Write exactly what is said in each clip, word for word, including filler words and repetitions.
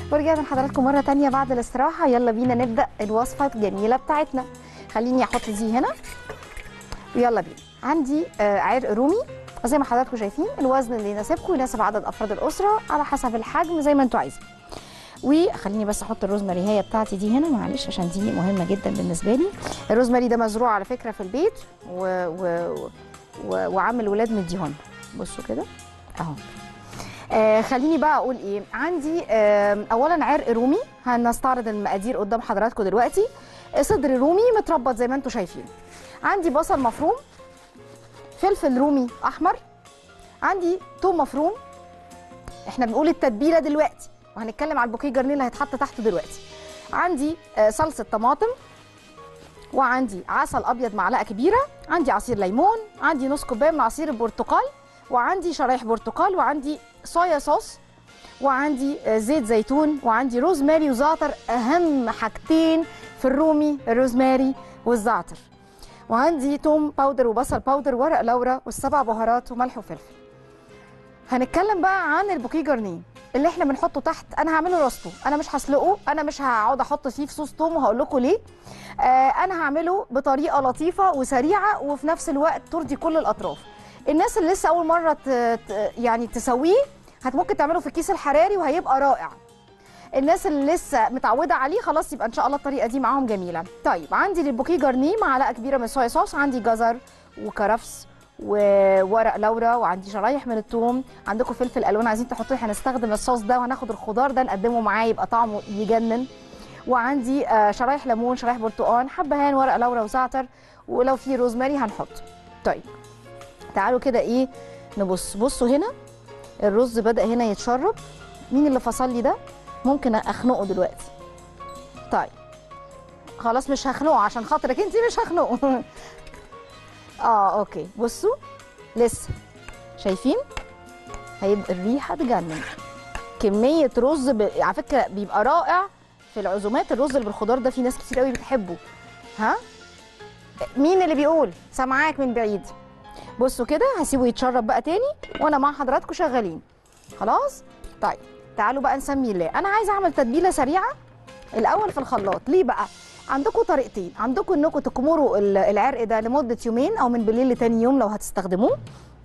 ورجعنا لحضراتكم مره تانية بعد الاستراحه. يلا بينا نبدا الوصفه الجميله بتاعتنا. خليني احط دي هنا ويلا بينا. عندي آه عرق رومي زي ما حضراتكم شايفين، الوزن اللي يناسبكم يناسب عدد افراد الاسره على حسب الحجم زي ما انتوا عايزين. وخليني بس احط الروزماري هي بتاعتي دي هنا، معلش عشان دي مهمه جدا بالنسبه لي. الروزماري ده مزروع على فكره في البيت و... و... و... وعم الولاد مديهن. بصوا كده اهو. آه خليني بقى اقول ايه عندي. آه اولا عرق رومي، هنستعرض المقادير قدام حضراتكم دلوقتي. صدر رومي متربط زي ما انتم شايفين. عندي بصل مفروم، فلفل رومي احمر، عندي توم مفروم. احنا بنقول التتبيله دلوقتي وهنتكلم على البوكيه جرنيه اللي هيتحط تحته دلوقتي. عندي آه صلصه طماطم، وعندي عسل ابيض معلقه كبيره، عندي عصير ليمون، عندي نص كوبايه من عصير البرتقال، وعندي شرايح برتقال، وعندي صويا صوص، وعندي زيت زيتون، وعندي روزماري وزعتر. اهم حاجتين في الرومي الروزماري والزعتر. وعندي توم باودر وبصل باودر ورق لورا والسبع بهارات وملح وفلفل. هنتكلم بقى عن البوكيه جرنيه اللي احنا بنحطه تحت. انا هعمله روستو، انا مش هسلقه، انا مش هقعد احط فيه فصوص توم وهقول لكم ليه. آه انا هعمله بطريقه لطيفه وسريعه وفي نفس الوقت ترضي كل الاطراف. الناس اللي لسه اول مره ت... يعني تسويه هت ممكن تعمله في الكيس الحراري وهيبقى رائع. الناس اللي لسه متعوده عليه خلاص يبقى ان شاء الله الطريقه دي معاهم جميله. طيب عندي للبوكيه جرنيه معلقه كبيره من الصويا صوص، عندي جزر وكرفس وورق لورا، وعندي شرايح من الثوم. عندكم فلفل الوان عايزين تحطوه، هنستخدم الصوص ده وهناخد الخضار ده نقدمه معاه يبقى طعمه يجنن. وعندي شرايح ليمون، شرايح برتقال، حبهان، ورق لورا وزعتر، ولو في روزماري هنحط. طيب تعالوا كده ايه نبص. بصوا هنا الرز بدأ هنا يتشرب. مين اللي فصل لي ده؟ ممكن اخنقه دلوقتي. طيب خلاص مش هخنقه عشان خاطرك انت، مش هخنقه. اه اوكي. بصوا لسه شايفين هيبقى الريحه تجنن. كميه رز ب... على فكره بيبقى رائع في العزومات. الرز اللي بالخضار ده في ناس كتير قوي بتحبه. ها مين اللي بيقول؟ سامعاك من بعيد. بصوا كده هسيبه يتشرب بقى تاني وانا مع حضراتكم شغالين. خلاص. طيب تعالوا بقى نسمي الله. انا عايزه اعمل تتبيله سريعه الاول في الخلاط. ليه بقى؟ عندكم طريقتين. عندكم انكم تكمروا العرق ده لمده يومين او من بالليل لتاني يوم لو هتستخدموه.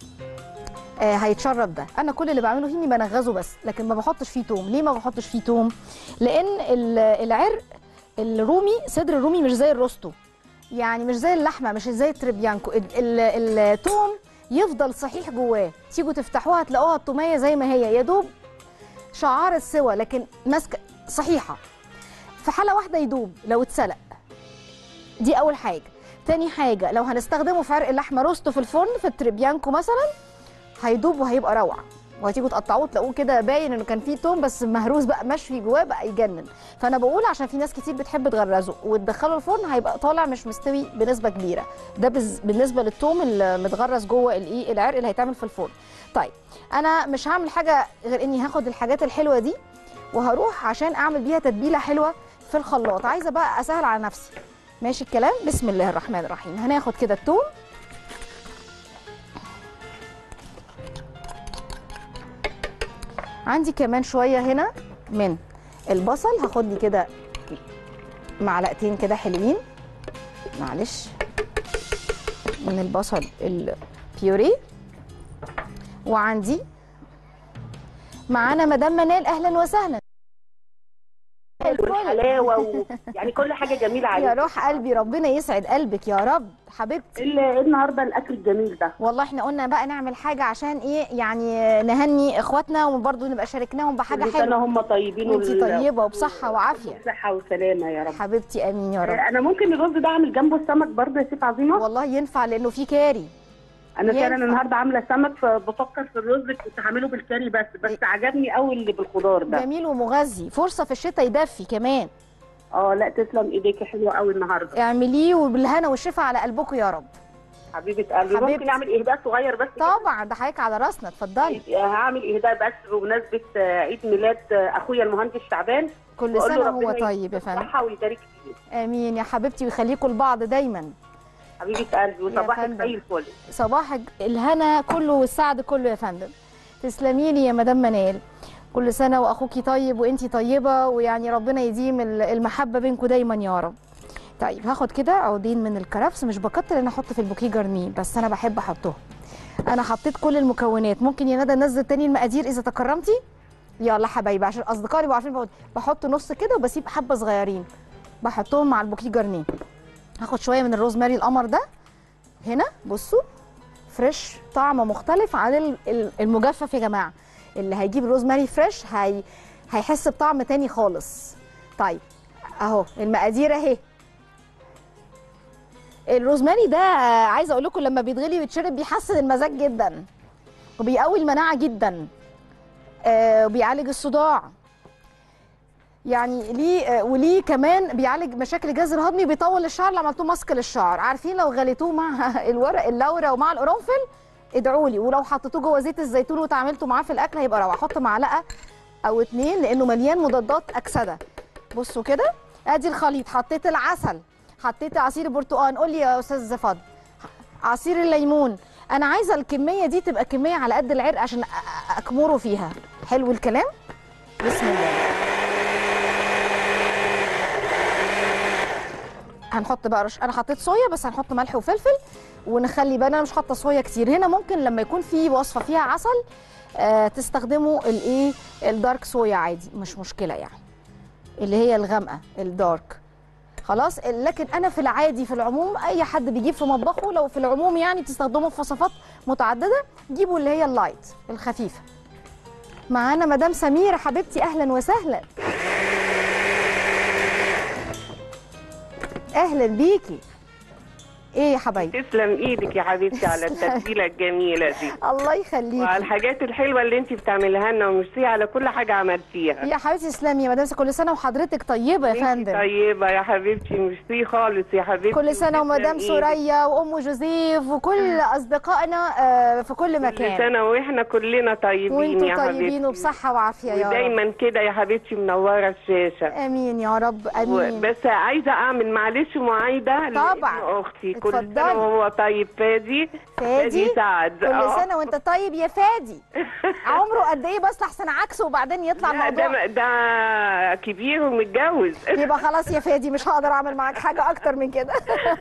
آه هيتشرب ده. انا كل اللي بعمله اني بنغزه بس، لكن ما بحطش فيه توم. ليه ما بحطش فيه توم؟ لان العرق الرومي، صدر الرومي مش زي الروستو، يعني مش زي اللحمه، مش زي التريبيانكو. التوم يفضل صحيح جواه، تيجوا تفتحوها تلاقوها التوميه زي ما هي يا دوب شعار السوى، لكن ماسكه صحيحه. في حاله واحده يدوب لو اتسلق. دي اول حاجه. تاني حاجه لو هنستخدمه في عرق اللحمه روستو في الفرن في التريبيانكو مثلا هيدوب وهيبقى روعه، وهتيجوا تقطعوه تلاقوه كده باين انه كان فيه توم بس مهروس بقى مشوي جواه بقى يجنن. فانا بقول عشان في ناس كتير بتحب تغرزه وتدخله الفرن هيبقى طالع مش مستوي بنسبه كبيره. ده بالنسبه للتوم المتغرز جوه الايه العرق اللي هيتعمل في الفرن. طيب انا مش هعمل حاجه غير اني هاخد الحاجات الحلوه دي وهروح عشان اعمل بيها تتبيله حلوه في الخلاط. عايزه بقى اسهل على نفسي. ماشي الكلام؟ بسم الله الرحمن الرحيم. هناخد كده التوم، عندي كمان شويه هنا من البصل. هاخد لي كده معلقتين كده حلوين معلش من البصل البيوري. وعندي معانا مدام منال، اهلا وسهلا. والحلاوه و... يعني كل حاجه جميله عليك يا روح قلبي، ربنا يسعد قلبك يا رب حبيبتي. ايه النهارده الاكل الجميل ده؟ والله احنا قلنا بقى نعمل حاجه عشان ايه يعني نهني اخواتنا وبرضه نبقى شاركناهم بحاجه حلوه. كل هم طيبين وانتي طيبه وبصحه وعافيه. بصحه وسلامه يا رب حبيبتي امين يا رب. انا ممكن الرز ده اعمل جنبه السمك برضه يا ست عظيمه؟ والله ينفع لانه فيه كاري. انا فعلا النهارده عامله سمك فبفكر في الرز كنت هعمله بالكاري بس بس عجبني قوي اللي بالخضار ده. جميل ومغذي، فرصه في الشتاء يدفي كمان. اه لا تسلم ايديكي، حلوه قوي النهارده. اعمليه وبالهنا والشفا على قلبكم يا رب. حبيبه قلبي. ممكن اعمل اهداء صغير بس؟ طبعا ده حضرتك على راسنا، اتفضلي. هعمل اهداء بس بمناسبه عيد ميلاد اخويا المهندس شعبان. كل سنه وهو طيب يا فندم. صحه ويبارك فيه. امين يا حبيبتي ويخليكم لبعض دايما. حبيبه قلبي وصباحك زي الفل. صباحك الهنا كله والسعد كله يا فندم. تسلمي لي يا مدام منال. كل سنه واخوكي طيب وانتي طيبه، ويعني ربنا يديم المحبه بينكم دايما يا رب. طيب هاخد كده عودين من الكرفس، مش بكتر ان احط في البوكيه جرنيه، بس انا بحب احطهم. انا حطيت كل المكونات. ممكن يا ندى ننزل تاني المقادير اذا تكرمتي؟ يلا حبايبي عشان اصدقائي يبقوا عارفين. بحط نص كده وبسيب حبه صغيرين بحطهم مع البوكيه جرنيه. هاخد شويه من الروزماري القمر ده هنا، بصوا فريش، طعم مختلف عن المجفف يا جماعه. اللي هيجيب روزماري فريش هي هيحس بطعم تاني خالص. طيب اهو المقادير اهي. الروزماري ده عايزه اقول لكم لما بيتغلي ويتشرب بيحسن المزاج جدا، وبيقوي المناعه جدا، آه وبيعالج الصداع، يعني ليه آه وليه كمان بيعالج مشاكل الجهاز الهضمي، بيطول الشعر لو عملتوه ماسك للشعر. عارفين لو غليتوه مع الورق اللورا ومع القرنفل ادعوا لي، ولو حطيتوه جوه زيت الزيتون وتعاملتوا معاه في الاكل هيبقى روعه. احط معلقه او اتنين لانه مليان مضادات اكسده. بصوا كده ادي الخليط، حطيت العسل، حطيت عصير البرتقال، قول لي يا استاذ فضل، عصير الليمون. انا عايزه الكميه دي تبقى كميه على قد العرق عشان اكمره فيها. حلو الكلام. بسم الله. هنحط بقى رش، انا حطيت صويا بس هنحط ملح وفلفل ونخلي بالنا. انا مش حاطه صويا كتير هنا. ممكن لما يكون في وصفه فيها عسل آه تستخدموا الايه الدارك صويا عادي، مش مشكله يعني، اللي هي الغامقه الدارك خلاص. لكن انا في العادي في العموم اي حد بيجيب في مطبخه، لو في العموم يعني بتستخدموا في وصفات متعدده، جيبوا اللي هي اللايت الخفيفه. معانا مدام سميره حبيبتي، اهلا وسهلا. اهلا بيكي. ايه يا حبايبي؟ تسلم ايدك يا حبيبتي على التتبيله الجميله دي. الله يخليكي. وعلى الحاجات الحلوه اللي انت بتعمليها لنا، وميرسي على كل حاجه عملتيها. يا حبيبتي تسلمي يا مدام، كل سنه وحضرتك طيبه يا فندم. طيبه يا حبيبتي، ميرسي خالص يا حبيبتي. كل سنه ومدام سوريا وام جوزيف وكل اصدقائنا في كل مكان. كل سنه واحنا كلنا طيبين يا حبيبتي، وانتوا طيبين وبصحه وعافيه يا رب. ودايما كده يا حبيبتي منوره الشاشه. امين يا رب امين. بس عايزه اعمل معلش معايده طبعا اختي. كل سنه وهو طيب. فادي فادي سعد، كل أوه. سنه وانت طيب يا فادي. عمره قد ايه بس لحسن عكسه وبعدين يطلع الموضوع؟ ده ده كبير ومتجوز. يبقى خلاص يا فادي مش هقدر اعمل معاك حاجه اكتر من كده.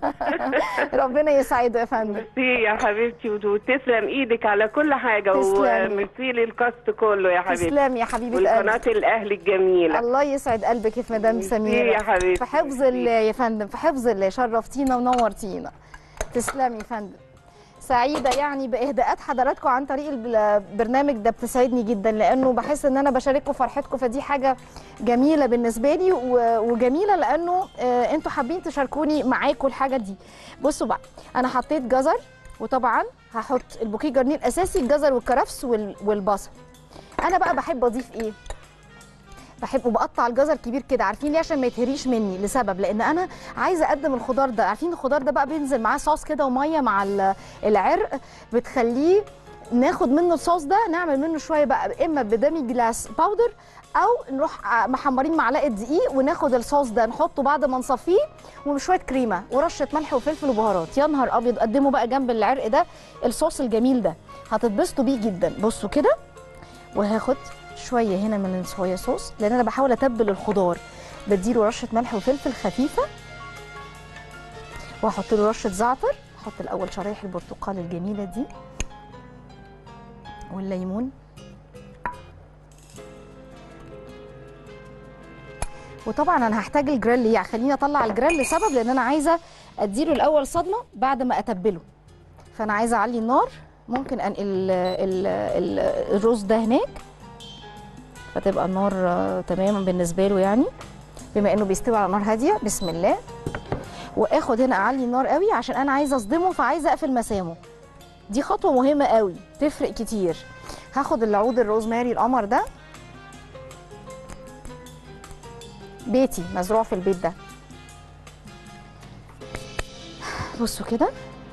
ربنا يسعده يا فندم. ميرسي يا حبيبتي، وتسلم ايدك على كل حاجه. وميرسي للكاست كله يا حبيبتي. تسلمي يا حبيبه قلبي. والقناه الاهلي الجميله. الله يسعد قلبك يا مدام سميره. يا حبيبتي في حفظ الله يا فندم، في حفظ الله. شرفتينا ونورتينا. تسلمي يا فندم. سعيده يعني باهداءات حضراتكم عن طريق البرنامج ده، بتسعدني جدا لانه بحس ان انا بشارككم فرحتكم، فدي حاجه جميله بالنسبه لي، وجميله لانه انتوا حابين تشاركوني معاكم الحاجه دي. بصوا بقى، انا حطيت جزر، وطبعا هحط البوكيه جرنيه الاساسي الجزر والكرفس والبصل. انا بقى بحب اضيف ايه؟ بحب وبقطع الجزر كبير كده، عارفين ليه؟ عشان ما يتهريش مني، لسبب لان انا عايزه اقدم الخضار ده. عارفين الخضار ده بقى بينزل معاه صوص كده وميه مع العرق، بتخليه ناخد منه الصوص ده نعمل منه شويه بقى، اما بدامي جلاس باودر او نروح محمرين معلقه دقيق وناخد الصوص ده نحطه بعد ما نصفيه وشويه كريمه ورشه ملح وفلفل وبهارات. يا نهار ابيض، قدموا بقى جنب العرق ده الصوص الجميل ده، هتتبسطوا بيه جدا. بصوا كده، وهاخد شويه هنا من الصويا صوص لان انا بحاول اتبل الخضار، بديله رشه ملح وفلفل خفيفه، واحط له رشه زعتر. احط الاول شرايح البرتقال الجميله دي والليمون، وطبعا انا هحتاج الجريل. يعني خليني اطلع الجريل لسبب، لان انا عايزه اديله الاول صدمه بعد ما اتبله، فانا عايزه اعلي النار. ممكن انقل ال ال ال الرز ده هناك فتبقى النار آه تماما بالنسبه له، يعني بما انه بيستوي على نار هاديه. بسم الله. واخد هنا اعلي النار قوي عشان انا عايزه اصدمه، فعايزه اقفل مسامه. دي خطوه مهمه قوي تفرق كتير. هاخد العود الروزماري القمر ده، بيتي مزروع في البيت ده. بصوا كده،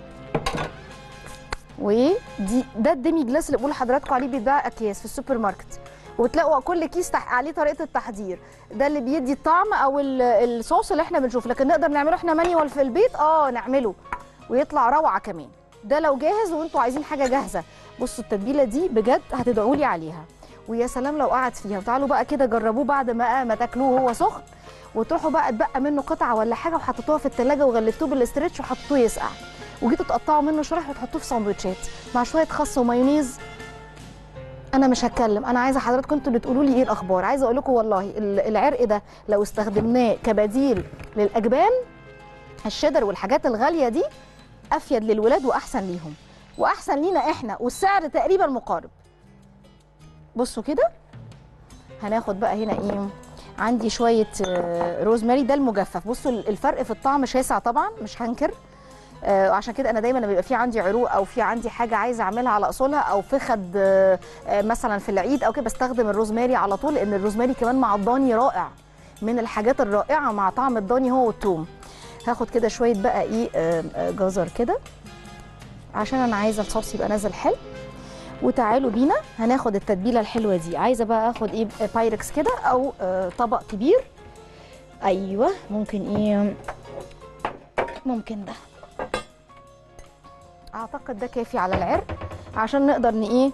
ودي ده الديمي جلاس اللي بقول لحضراتكم عليه، بيتباع اكياس في السوبر ماركت، وتلاقوا كل كيس عليه طريقه التحضير. ده اللي بيدي الطعم او الصوص اللي احنا بنشوفه، لكن نقدر نعمله احنا مانيوال في البيت. اه نعمله ويطلع روعه كمان. ده لو جاهز وانتوا عايزين حاجه جاهزه. بصوا التتبيله دي بجد هتدعوا لي عليها. ويا سلام لو قعد فيها. وتعالوا بقى كده جربوه بعد ما ما تاكلوه وهو سخن، وتروحوا بقى اتبقى منه قطعه ولا حاجه وحطيتوها في التلاجة وغلفتوه بالاسترتش وحطيتوه يسقع، وجيتوا تقطعوا منه شرايح وتحطوه في سندوتشات مع شويه خس ومايونيز. انا مش هتكلم، انا عايزه حضراتكم انتوا اللي تقولوا لي ايه الاخبار. عايزه اقول لكم والله العرق ده لو استخدمناه كبديل للاجبان، الشيدر والحاجات الغاليه دي افيد للولاد واحسن ليهم واحسن لينا احنا، والسعر تقريبا مقارب. بصوا كده، هناخد بقى هنا ايه، عندي شويه روزماري ده المجفف. بصوا الفرق في الطعم شاسع طبعا، مش هنكر. آه عشان كده انا دايما لما بيبقى في عندي عروق او في عندي حاجه عايزه اعملها على اصولها او فخد آه آه مثلا في العيد او كده، بستخدم الروزماري على طول، لان الروزماري كمان مع الضاني رائع، من الحاجات الرائعه مع طعم الضاني هو والثوم. هاخد كده شويه بقى ايه آه آه جزر كده عشان انا عايزه الصوص يبقى نازل حلو. وتعالوا بينا هناخد التتبيله الحلوه دي. عايزه بقى اخد ايه بايركس كده او آه طبق كبير. ايوه ممكن ايه، ممكن ده، اعتقد ده كافي على العرق عشان نقدر ن ايه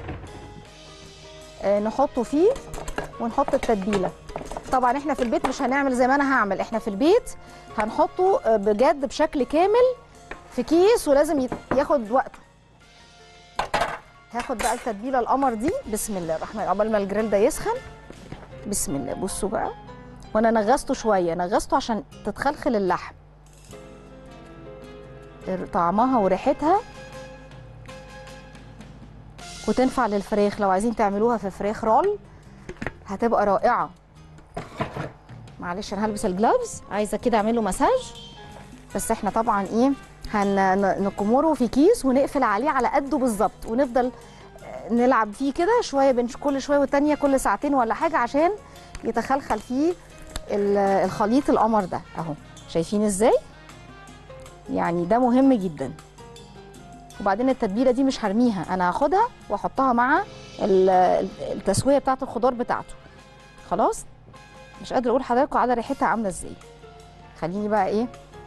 آه نحطه فيه ونحط التتبيله. طبعا احنا في البيت مش هنعمل زي ما انا هعمل، احنا في البيت هنحطه آه بجد بشكل كامل في كيس، ولازم ياخد وقته. هاخد بقى التتبيله القمر دي، بسم الله الرحمن الرحيم، قبل ما الجريل ده يسخن. بسم الله. بصوا بقى، وانا نغسته شويه، نغسته عشان تتخلخل اللحم، طعمها وريحتها، وتنفع للفراخ لو عايزين تعملوها في فراخ رول هتبقى رائعه. معلش انا هلبس الجلافز، عايزه كده اعمل له مساج. بس احنا طبعا ايه هنكمره في كيس ونقفل عليه على قده بالظبط، ونفضل نلعب فيه كده شويه بين كل شويه والتانيه، كل ساعتين ولا حاجه، عشان يتخلخل فيه الخليط القمر ده. اهو شايفين ازاي؟ يعني ده مهم جدا. وبعدين التتبيله دي مش هرميها، انا هاخدها واحطها مع التسويه بتاعه الخضار بتاعته. خلاص، مش قادره اقول لحضراتكم على ريحتها عامله ازاي. خليني بقى ايه،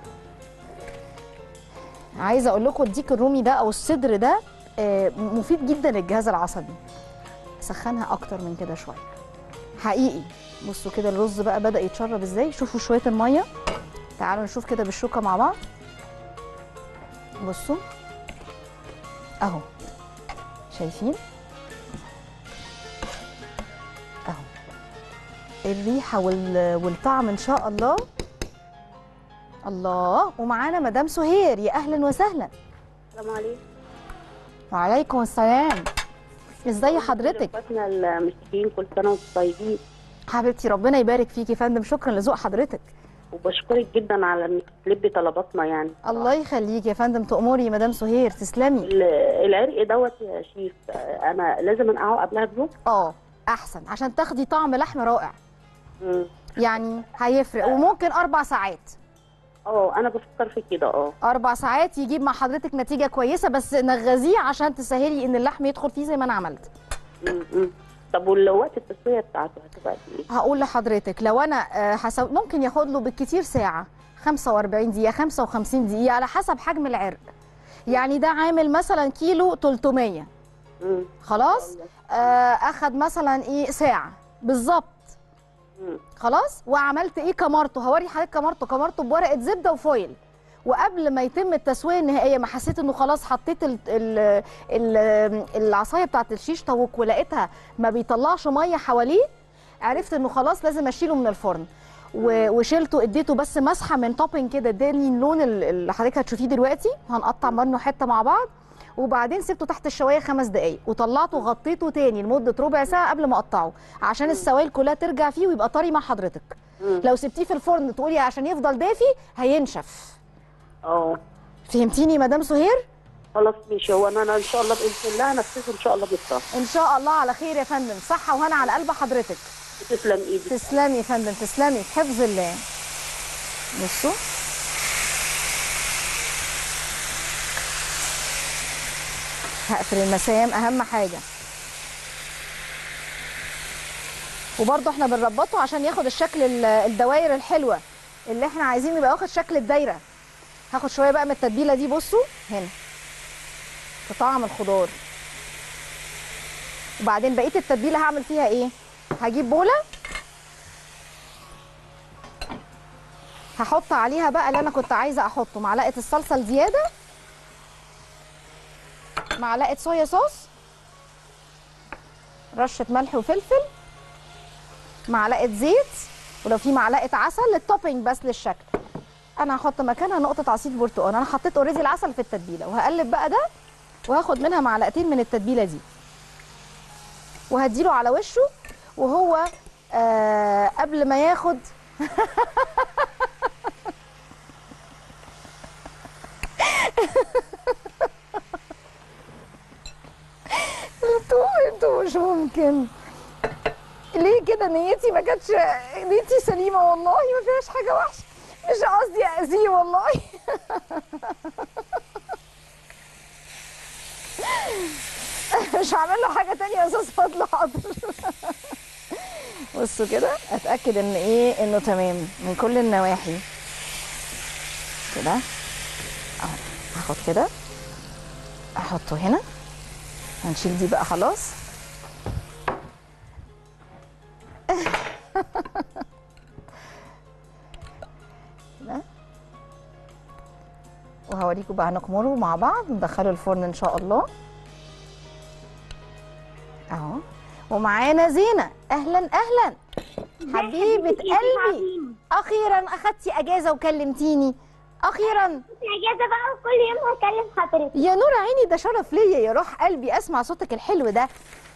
عايزه اقول لكم الديك الرومي ده او الصدر ده مفيد جدا للجهاز العصبي. سخنها اكتر من كده شويه حقيقي. بصوا كده الرز بقى بدأ يتشرب ازاي، شوفوا شويه الميه. تعالوا نشوف كده بالشوكه مع بعض. بصوا اهو، شايفين اهو الريحه والطعم ان شاء الله. الله. ومعانا مدام سهير، يا اهلا وسهلا. السلام عليكم. وعليكم السلام. ازاي حضرتك؟ اخواتنا المسيحيين كل سنه وانتم طيبين. حبيبتي ربنا يبارك فيكي يا فندم، شكرا لذوق حضرتك. وبشكرك جدا على انك تلبي طلباتنا يعني. الله يخليكي يا فندم، تأمري يا مدام سهير، تسلمي. العرق دوت يا شيف انا لازم انقعه قبلها بيوم؟ اه احسن، عشان تاخدي طعم لحم رائع. امم يعني هيفرق. وممكن اربع ساعات. اه انا بفكر في كده. اه اربع ساعات يجيب مع حضرتك نتيجه كويسه، بس نغذيه عشان تسهلي ان اللحم يدخل فيه زي ما انا عملت. امم طب ووقت التسويه بتاعته هتبقى قد ايه؟ هقول لحضرتك، لو انا حسو... ممكن ياخد له بالكتير ساعه، خمسة وأربعين دقيقه، خمسة وخمسين دقيقه، على حسب حجم العرق. يعني ده عامل مثلا كيلو تلتمية. امم خلاص. آه اخد مثلا ايه ساعه بالظبط. خلاص. وعملت ايه، كمرته. هوري حضرتك كمرته. كمرته بورقه زبده وفويل. وقبل ما يتم التسويه النهائيه، ما حسيت انه خلاص حطيت ال ال ال العصايه بتاعت الشيش طاووق ولقيتها ما بيطلعش ميه حواليه، عرفت انه خلاص لازم اشيله من الفرن. وشيلته، اديته بس مسحه من توبنج كده، اداني اللون اللي حضرتك هتشوفيه دلوقتي. هنقطع منه حته مع بعض. وبعدين سبته تحت الشوايه خمس دقايق، وطلعته وغطيته تاني لمده ربع ساعه قبل ما اقطعه، عشان السوائل كلها ترجع فيه ويبقى طري مع حضرتك. لو سبتيه في الفرن تقولي عشان يفضل دافي هينشف. اه فهمتيني مدام سهير؟ خلاص ماشي. هو انا ان شاء الله باذن الله هنفذه ان شاء الله بالصبر. ان شاء الله على خير يا فندم، صحه وهنا على قلب حضرتك. تسلم ايدك. تسلمي يا فندم، تسلمي في حفظ الله. بصوا هقفل المسام، اهم حاجه. وبرده احنا بنربطه عشان ياخد الشكل الدوائر الحلوه اللي احنا عايزين، يبقى واخد شكل الدايره. هاخد شويه بقى من التتبيله دي، بصوا هنا في طعم الخضار. وبعدين بقيه التتبيله هعمل فيها ايه؟ هجيب بوله هحط عليها بقى اللي انا كنت عايزه احطه، معلقه الصلصه الزياده، معلقه صويا صوص، رشه ملح وفلفل، معلقه زيت، ولو في معلقه عسل للتوبينج بس للشكل. انا هحط مكانها نقطه عصير برتقال. انا حطيت اوريدي العسل في التتبيله، وهقلب بقى ده وهاخد منها معلقتين من التتبيله دي وهديله على وشه وهو آه قبل ما ياخد انتوا انتوا مش ممكن ليه كده؟ نيتي ما كانتش، نيتي سليمه والله، ما فيهاش حاجه وحشه، مش قصدي اذيه والله. مش هعمل له حاجه تانية يا استاذ فضل، حاضر. بصوا كده اتاكد ان ايه، انه تمام من كل النواحي كده اهو. هاخد كده احطه هنا، هنشيل دي بقى خلاص. كده وهوريكم بقى هنكمره مع بعض، ندخله الفرن ان شاء الله اهو. ومعانا زينه، اهلا اهلا حبيبه قلبي، اخيرا اخدتي اجازه وكلمتيني، اخيرا اجازه بقى وكل يوم هكلم حضرتك. يا نور عيني، ده شرف ليا يا روح قلبي اسمع صوتك الحلو ده.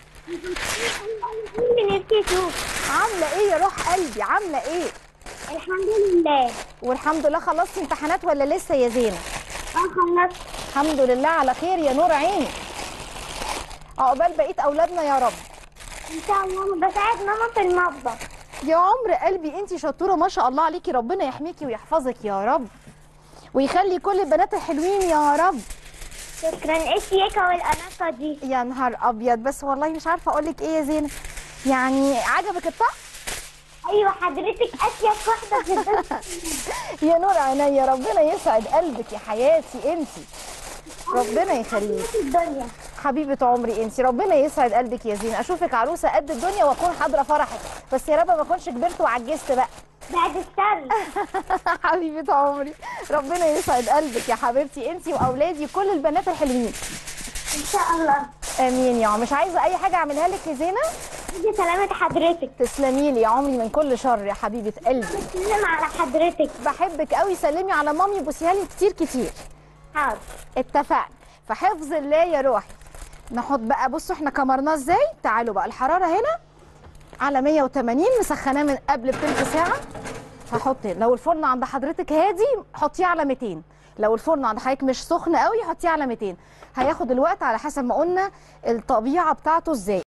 نفسي اشوف عامله ايه يا روح قلبي، عامله ايه؟ الحمد لله. والحمد لله. خلصتي امتحانات ولا لسه يا زينه؟ اه خلصت الحمد لله على خير يا نور عيني. عقبال بقيه اولادنا يا رب ان شاء الله. بساعد ماما في المطبخ. يا عمر قلبي انتي شطوره ما شاء الله عليكي، ربنا يحميكي ويحفظك يا رب ويخلي كل البنات الحلوين يا رب. شكرا. ايه الشياكه والاناقه دي؟ يا نهار ابيض، بس والله مش عارفه اقول لك ايه يا زينه، يعني عجبك الطقم؟ ايوه حضرتك اشيك واحده في الدنيا. يا نور عينيا، ربنا يسعد قلبك يا حياتي انتي، ربنا يخليك الدنيا حبيبه عمري انتي، ربنا يسعد قلبك يا زينه. اشوفك عروسه قد الدنيا واكون حاضره فرحك، بس يا رب ما اكونش كبرت وعجزت بقى. بعد الشر. حبيبه عمري، ربنا يسعد قلبك يا حبيبتي انتي واولادي كل البنات الحلوين ان شاء الله. امين يا عم. مش عايزه اي حاجه اعملها لك يا زينه؟ دي سلامة حضرتك. تسلمي لي يا عمري من كل شر يا حبيبه قلبي. بسلم على حضرتك. بحبك قوي، سلمي على مامي بوسيها لي كتير كتير. حاضر. اتفقنا. في حفظ الله يا روحي. نحط بقى، بصوا احنا كمرناه ازاي. تعالوا بقى الحراره هنا على مية وتمانين، مسخناه من قبل بتلت ساعه. هحط لو الفرن عند حضرتك هادي حطيه على ميتين، لو الفرن عند حضرتك مش سخن قوي حطيه على ميتين. هياخد الوقت على حسب ما قلنا الطبيعه بتاعته ازاي.